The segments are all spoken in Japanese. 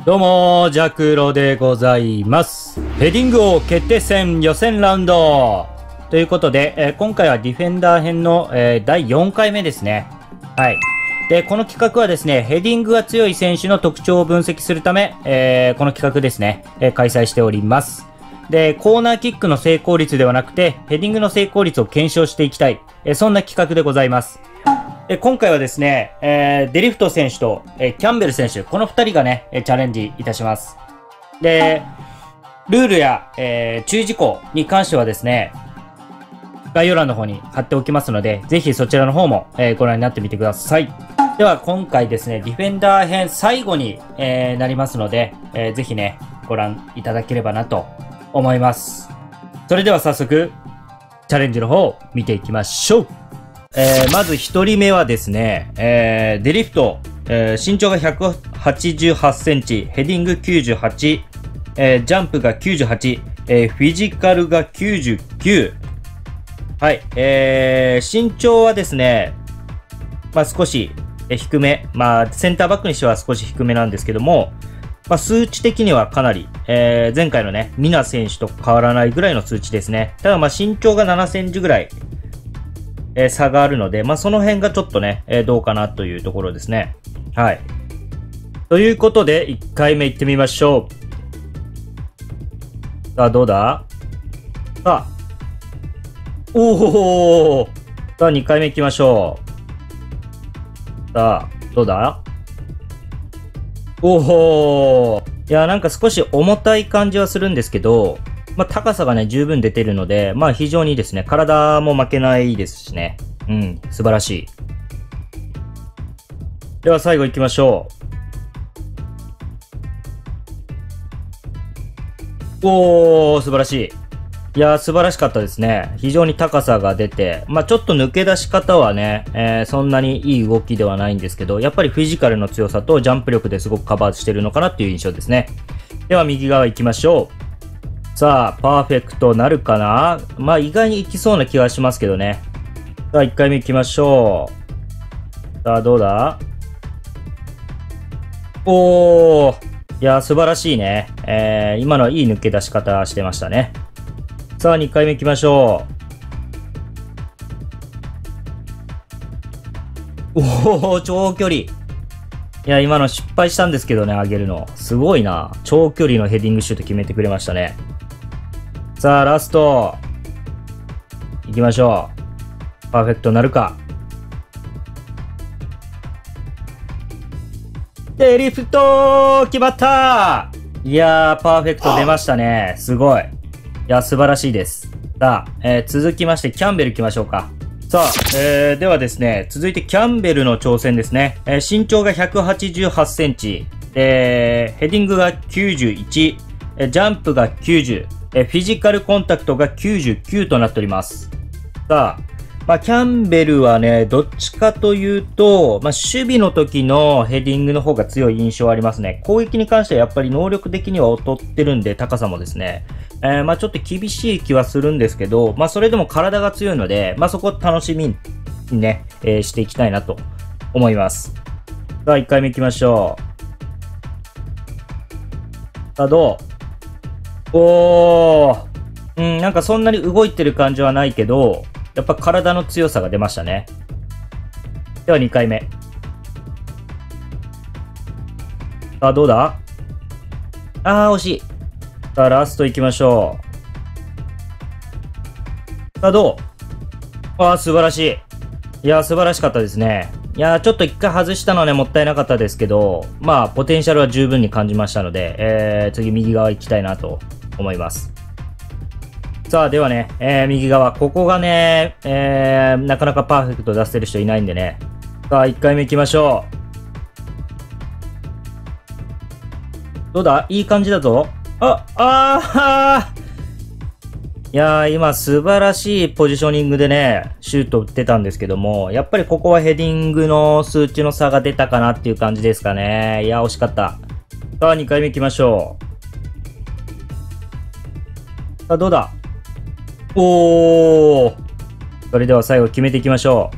どうも、ジャクロでございます。ヘディング王決定戦予選ラウンドということで、今回はディフェンダー編の、第4回目ですね。はい。で、この企画はですね、ヘディングが強い選手の特徴を分析するため、この企画ですね、開催しております。で、コーナーキックの成功率ではなくて、ヘディングの成功率を検証していきたい、そんな企画でございます。今回はですね、デリフト選手と、キャンベル選手、この2人がね、チャレンジいたします。で、ルールや、注意事項に関してはですね、概要欄の方に貼っておきますので、ぜひそちらの方も、ご覧になってみてください。では今回ですね、ディフェンダー編最後に、なりますので、ぜひね、ご覧いただければなと思います。それでは早速、チャレンジの方を見ていきましょう。まず1人目はですね、デリフト、身長が188センチ、ヘディング98、ジャンプが98、フィジカルが99。はい、身長はですね、まあ少し低め、まあセンターバックにしては少し低めなんですけども、まあ数値的にはかなり、前回のね、ミナ選手と変わらないぐらいの数値ですね。ただまあ身長が7センチぐらい、差があるので、まあ、その辺がちょっとね、どうかなというところですね。はい。ということで、1回目行ってみましょう。さあ、どうだ？さあ。おお。さあ、2回目行きましょう。さあ、どうだ？おお。いや、なんか少し重たい感じはするんですけど、まあ、高さがね、十分出てるので、まあ、非常にですね、体も負けないですしね。うん、素晴らしい。では、最後行きましょう。おー、素晴らしい。いやー、素晴らしかったですね。非常に高さが出て、まあ、ちょっと抜け出し方はね、そんなにいい動きではないんですけど、やっぱりフィジカルの強さとジャンプ力ですごくカバーしてるのかなっていう印象ですね。では、右側行きましょう。さあ、パーフェクトなるかな？まあ、意外にいきそうな気はしますけどね。さあ、1回目行きましょう。さあ、どうだ？おー。いや、素晴らしいね。今のはいい抜け出し方してましたね。さあ、2回目行きましょう。おー、長距離。いや、今の失敗したんですけどね、上げるの。すごいな。長距離のヘディングシュート決めてくれましたね。さあ、ラスト。行きましょう。パーフェクトなるか。デリフト決まった！いやー、パーフェクト出ましたね。すごい。いや、素晴らしいです。さあ、続きまして、キャンベル行きましょうか。さあ、ではですね、続いてキャンベルの挑戦ですね。身長が188センチ。ヘディングが91。ジャンプが90。フィジカルコンタクトが99となっております。さあ、まあ、キャンベルはね、どっちかというと、まあ、守備の時のヘディングの方が強い印象はありますね。攻撃に関してはやっぱり能力的には劣ってるんで、高さもですね。まあ、ちょっと厳しい気はするんですけど、まあ、それでも体が強いので、まあ、そこを楽しみにね、していきたいなと思います。さあ、1回目行きましょう。さあ、どう？おー。なんかそんなに動いてる感じはないけど、やっぱ体の強さが出ましたね。では2回目。さあ、どうだ？惜しい。さあ、ラスト行きましょう。さあ、どう？素晴らしい。いや、素晴らしかったですね。いや、ちょっと一回外したのはね、もったいなかったですけど、まあ、ポテンシャルは十分に感じましたので、次右側行きたいなと思います。さあ、ではね、右側。ここがね、なかなかパーフェクト出せる人いないんでね。さあ、1回目行きましょう。どうだ？いい感じだぞ。いやー、今素晴らしいポジショニングでね、シュート打ってたんですけども、やっぱりここはヘディングの数値の差が出たかなっていう感じですかね。いやー、惜しかった。さあ、2回目行きましょう。さあ、どうだ？おー。それでは最後決めていきましょ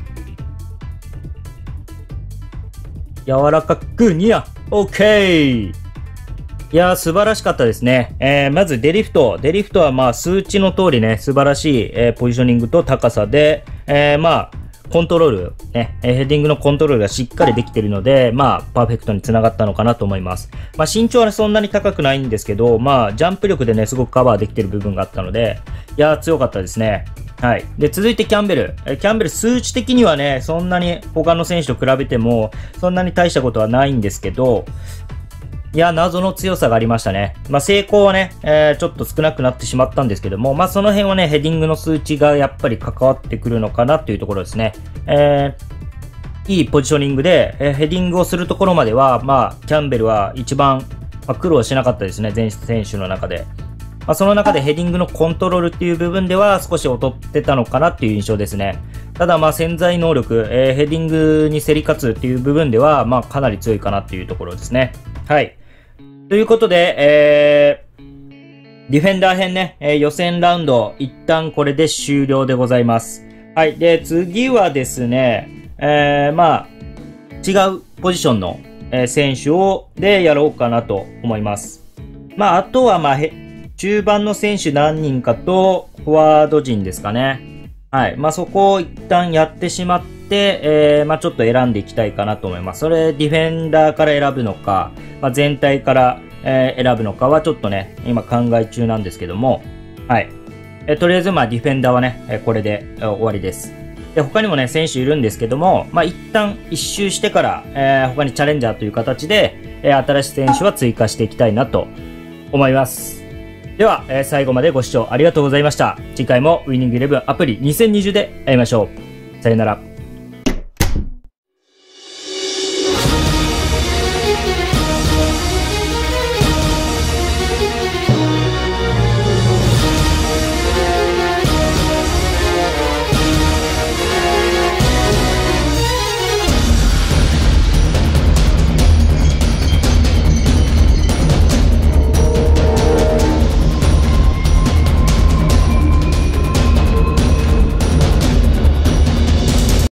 う。柔らかくニア。オッケー。 いやー、素晴らしかったですね。まずデリフト。デリフトはまあ数値の通りね、素晴らしい、ポジショニングと高さで、まあ、コントロール、ね、ヘディングのコントロールがしっかりできているので、まあ、パーフェクトにつながったのかなと思います。まあ、身長は、ね、そんなに高くないんですけど、まあ、ジャンプ力でね、すごくカバーできている部分があったので、いやー、強かったですね。はい。で、続いてキャンベル。キャンベル数値的にはね、そんなに他の選手と比べても、そんなに大したことはないんですけど、いや、謎の強さがありましたね。まあ、成功はね、ちょっと少なくなってしまったんですけども、まあ、その辺はね、ヘディングの数値がやっぱり関わってくるのかなっていうところですね。いいポジショニングで、ヘディングをするところまでは、まあ、キャンベルは一番、まあ、苦労しなかったですね、全選手の中で。まあ、その中でヘディングのコントロールっていう部分では少し劣ってたのかなっていう印象ですね。ただまあ潜在能力、ヘディングに競り勝つっていう部分では、まあかなり強いかなっていうところですね。はい。ということで、ディフェンダー編ね、予選ラウンド、一旦これで終了でございます。はい。で、次はですね、まあ、違うポジションの、選手でやろうかなと思います。まあ、あとはまあ、中盤の選手何人かと、フォワード陣ですかね。はい。まあ、そこを一旦やってしまって、まあ、ちょっと選んでいきたいかなと思います。それ、ディフェンダーから選ぶのか、まあ、全体から、選ぶのかはちょっとね、今考え中なんですけども、はい。とりあえず、まあ、ディフェンダーはね、これで終わりです。で、他にもね、選手いるんですけども、まあ、一旦一周してから、他にチャレンジャーという形で、新しい選手は追加していきたいなと思います。では、最後までご視聴ありがとうございました。次回もウィニングイレブンアプリ2020で会いましょう。さよなら。